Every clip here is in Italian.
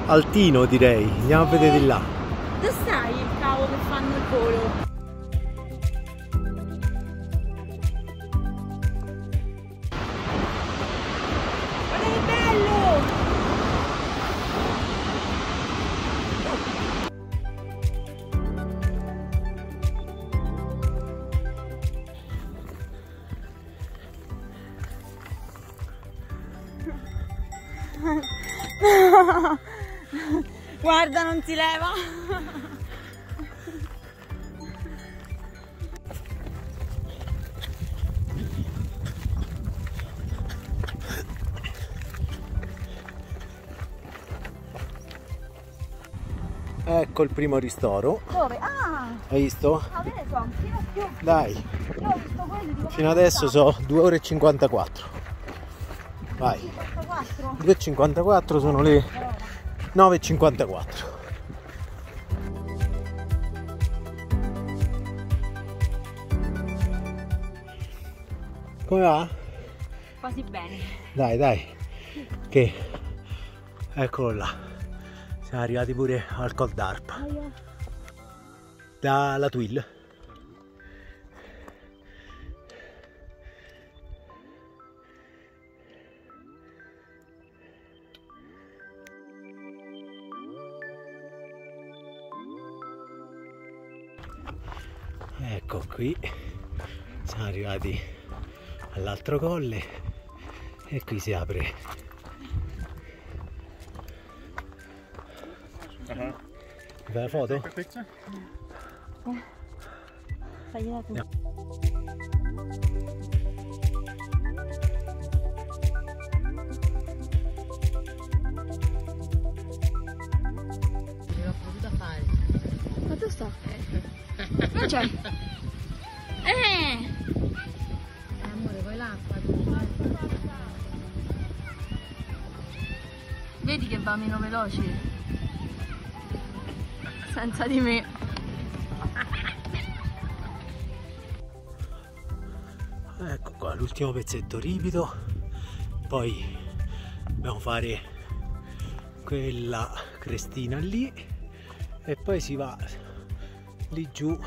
altino, direi. Andiamo a vedere di là. Dove stai il cavo che fanno il volo? Guarda che bello! Guarda, non si leva. Ecco il primo ristoro. Dove? Ah! Hai visto? Ah, che ne so, un filo più. Dai, Io ho visto quelli di fino adesso so 2 ore e 54. Vai. 54. 2,54 sono le 9,54. Come va? Quasi bene. Dai, dai, che eccolo là. Siamo arrivati pure al Col d'Arpa. Dalla Twill. Ecco qui, siamo arrivati all'altro colle e qui si apre. Fai la foto? Fagli la tua. L'ho potuta fare. Ma dove sta? Non c'è. Amore, poi l'acqua. Vedi che va meno veloce. Senza di me. Ecco qua l'ultimo pezzetto ripido, poi dobbiamo fare quella crestina lì e poi si va lì giù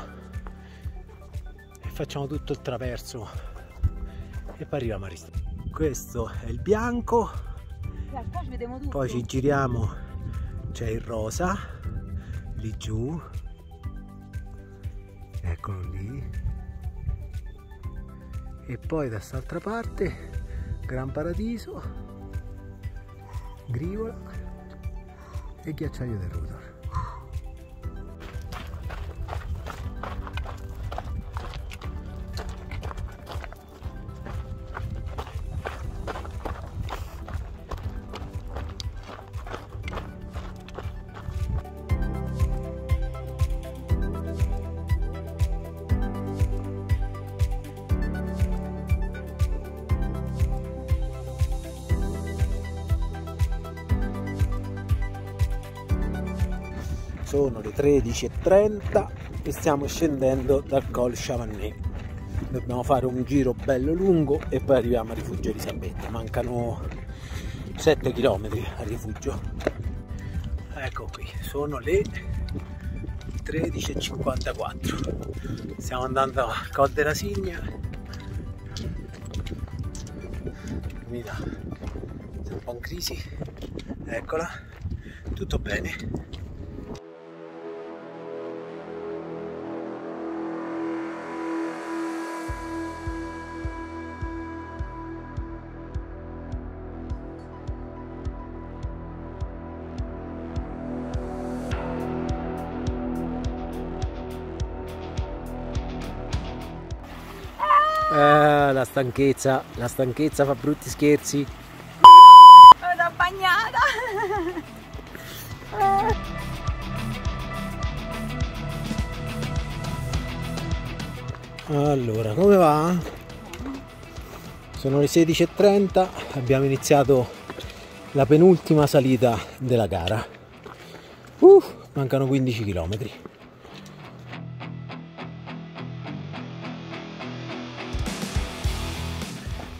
e facciamo tutto il traverso e poi arriviamo a Risto. Questo è il bianco, Qua ci vediamo tutto. poi ci giriamo, c'è il rosa lì giù, eccolo lì. E poi da quest'altra parte Gran Paradiso, Grivola e Ghiacciaio del Rudor. Sono le 13:30 e stiamo scendendo dal Col Chavannet. Dobbiamo fare un giro bello lungo e poi arriviamo a Rifugio Elisabetta. Mancano 7 km al rifugio. Ecco qui, sono le 13:54. Stiamo andando a Col della Signa. Mira, siamo un po' in crisi. Eccola, tutto bene. La stanchezza fa brutti scherzi. Sono bagnata. Allora, come va? Sono le 16:30, abbiamo iniziato la penultima salita della gara. Mancano 15 km.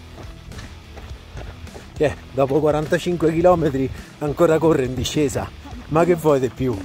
Dopo 45 km ancora corre in discesa. Ma che vuoi di più?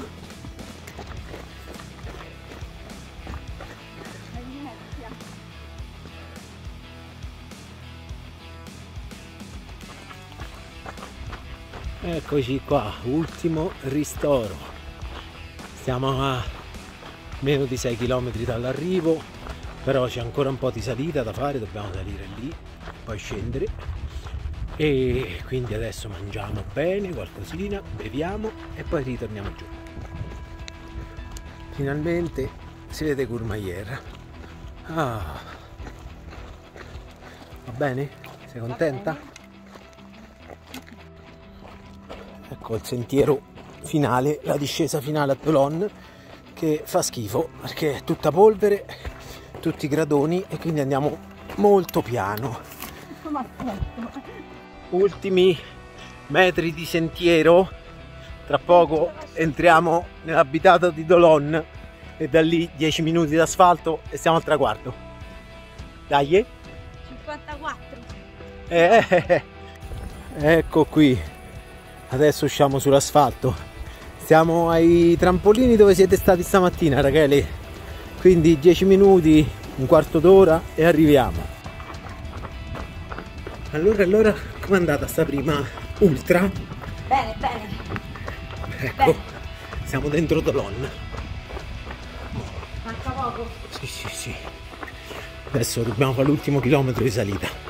Eccoci qua, ultimo ristoro. Stiamo a meno di 6 km dall'arrivo, però c'è ancora un po' di salita da fare, dobbiamo salire lì, poi scendere. E quindi adesso mangiamo bene, qualcosina, beviamo e poi ritorniamo giù. Finalmente si vede Courmayeur. Ah. Va bene? Sei contenta? Ecco il sentiero finale, la discesa finale a Dolon, che fa schifo perché è tutta polvere, tutti gradoni, e quindi andiamo molto piano. Ultimi metri di sentiero, tra poco entriamo nell'abitato di Dolon e da lì 10 minuti d'asfalto e siamo al traguardo. Dai! 54. Ecco qui, adesso usciamo sull'asfalto, siamo ai trampolini dove siete stati stamattina, ragazzi, quindi 10 minuti, un quarto d'ora e arriviamo. Allora, com'è andata sta prima ultra? Bene, bene. Ecco, Bene. siamo dentro Dolon. Manca poco. Sì. Adesso dobbiamo fare l'ultimo chilometro di salita.